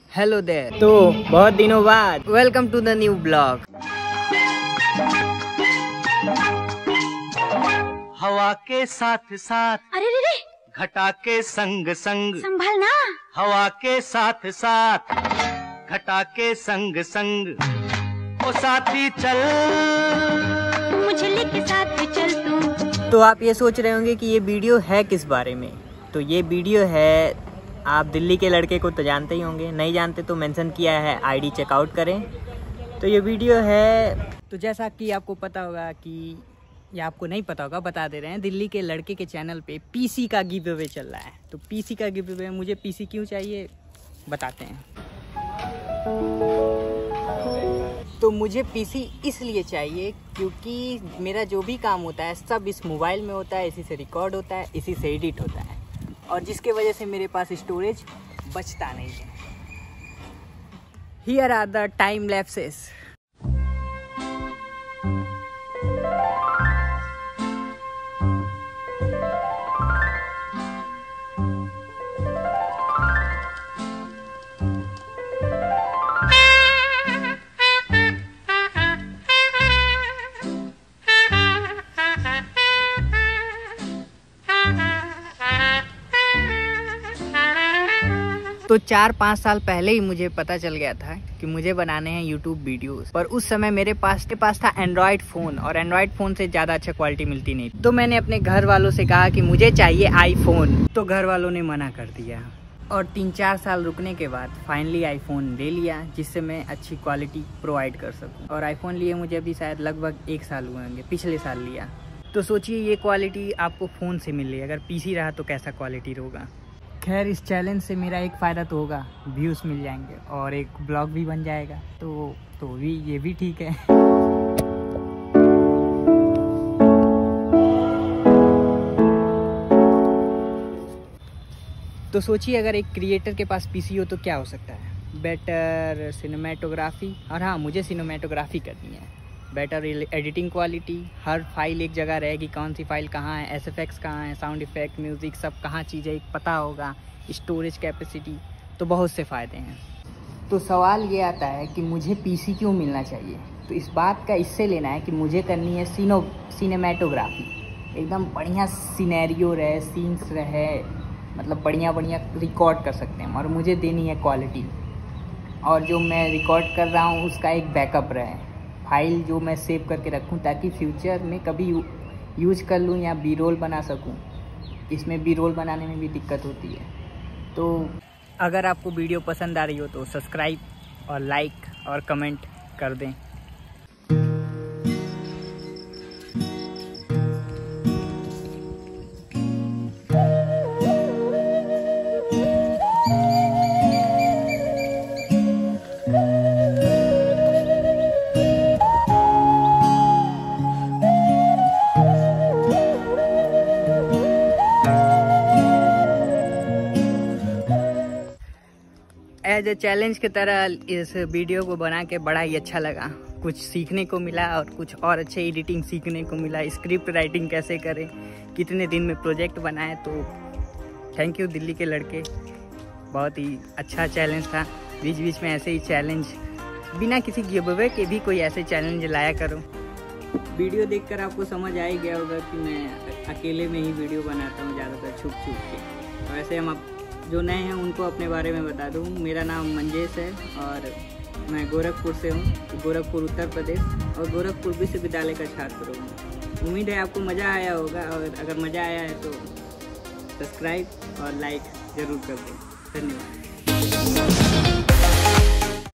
Hello there. तो बहुत दिनों बाद welcome to the new blog. हवा के साथ साथ अरे रे रे, घटा के संग संग, संभलना। हवा के साथ साथ घटा के संग संग, ओ साथी चल मुझे लेके साथ चल तू। तो आप ये सोच रहे होंगे कि ये वीडियो है किस बारे में। तो ये वीडियो है, आप दिल्ली के लड़के को तो जानते ही होंगे, नहीं जानते तो मेंशन किया है, आईडी चेकआउट करें। तो ये वीडियो है, तो जैसा कि आपको पता होगा कि, या आपको नहीं पता होगा, बता दे रहे हैं, दिल्ली के लड़के के चैनल पे पीसी का गिव अवे चल रहा है। तो पीसी का गिव अवे, मुझे पीसी क्यों चाहिए बताते हैं। तो मुझे पीसी इसलिए चाहिए क्योंकि मेरा जो भी काम होता है सब इस मोबाइल में होता है, इसी से रिकॉर्ड होता है, इसी से एडिट होता है, और जिसके वजह से मेरे पास स्टोरेज बचता नहीं है। Here are the time lapses. तो 4-5 साल पहले ही मुझे पता चल गया था कि मुझे बनाने हैं यूट्यूब वीडियोस, पर उस समय मेरे पास था एंड्रॉयड फ़ोन, और एंड्रॉयड फ़ोन से ज़्यादा अच्छा क्वालिटी मिलती नहीं। तो मैंने अपने घर वालों से कहा कि मुझे चाहिए आईफोन, तो घर वालों ने मना कर दिया। और 3-4 साल रुकने के बाद फाइनली आईफोन ले लिया, जिससे मैं अच्छी क्वालिटी प्रोवाइड कर सकूँ। और आईफोन लिए मुझे अभी शायद लगभग 1 साल हुए होंगे, पिछले साल लिया। तो सोचिए ये क्वालिटी आपको फ़ोन से मिल रही है, अगर पीसी रहा तो कैसा क्वालिटी होगा। खैर, इस चैलेंज से मेरा एक फ़ायदा तो होगा, व्यूज़ मिल जाएंगे और एक ब्लॉग भी बन जाएगा, तो भी ये भी ठीक है। तो सोचिए अगर एक क्रिएटर के पास पीसी हो तो क्या हो सकता है। बेटर सिनेमेटोग्राफी, और हाँ, मुझे सिनेमेटोग्राफी करनी है। बेटर एडिटिंग क्वालिटी, हर फाइल एक जगह रहेगी, कौन सी फाइल कहाँ है, एसएफएक्स कहाँ है, साउंड इफेक्ट, म्यूज़िक, सब कहाँ चीज़ें पता होगा, स्टोरेज कैपेसिटी, तो बहुत से फ़ायदे हैं। तो सवाल ये आता है कि मुझे पीसी क्यों मिलना चाहिए। तो इस बात का इससे लेना है कि मुझे करनी है सिनेमेटोग्राफी, एकदम बढ़िया सिनेरियो रहे, सीन्स रहे, मतलब बढ़िया रिकॉर्ड कर सकते हैं, और मुझे देनी है क्वालिटी। और जो मैं रिकॉर्ड कर रहा हूँ उसका एक बैकअप रहे, फाइल जो मैं सेव करके रखूं, ताकि फ्यूचर में कभी यूज कर लूं या बी रोल बना सकूं। इसमें बी रोल बनाने में भी दिक्कत होती है। तो अगर आपको वीडियो पसंद आ रही हो तो सब्सक्राइब और लाइक और कमेंट कर दें। एज ए चैलेंज की तरह इस वीडियो को बना के बड़ा ही अच्छा लगा, कुछ सीखने को मिला और कुछ और अच्छे एडिटिंग सीखने को मिला, स्क्रिप्ट राइटिंग कैसे करें, कितने दिन में प्रोजेक्ट बनाए। तो थैंक यू दिल्ली के लड़के, बहुत ही अच्छा चैलेंज था। बीच बीच में ऐसे ही चैलेंज, बिना किसी गिव अवे के भी कोई ऐसे चैलेंज लाया करो। वीडियो देखकर आपको समझ आ ही गया होगा कि मैं अकेले में ही वीडियो बनाता हूँ, ज़्यादातर छुप के। तो ऐसे हम जो नए हैं उनको अपने बारे में बता दूँ। मेरा नाम मंजेश है और मैं गोरखपुर से हूँ, गोरखपुर उत्तर प्रदेश, और गोरखपुर विश्वविद्यालय का छात्र हूँ। उम्मीद है आपको मज़ा आया होगा, और अगर मज़ा आया है तो सब्सक्राइब और लाइक ज़रूर कर दें। धन्यवाद।